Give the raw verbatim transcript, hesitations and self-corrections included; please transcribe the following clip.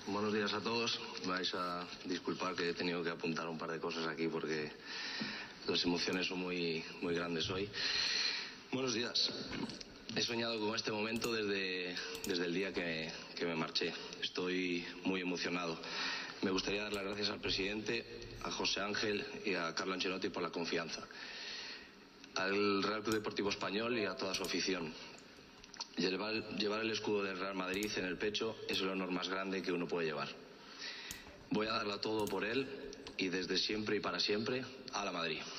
Buenos días a todos. Vais a disculpar que he tenido que apuntar un par de cosas aquí porque las emociones son muy, muy grandes hoy. Buenos días. He soñado con este momento desde, desde el día que, que me marché. Estoy muy emocionado. Me gustaría dar las gracias al presidente, a José Ángel y a Carlo Ancelotti por la confianza. Al Real Club Deportivo Español y a toda su afición. Llevar, llevar el escudo del Real Madrid en el pecho es el honor más grande que uno puede llevar. Voy a darlo todo por él y desde siempre y para siempre a la Madrid.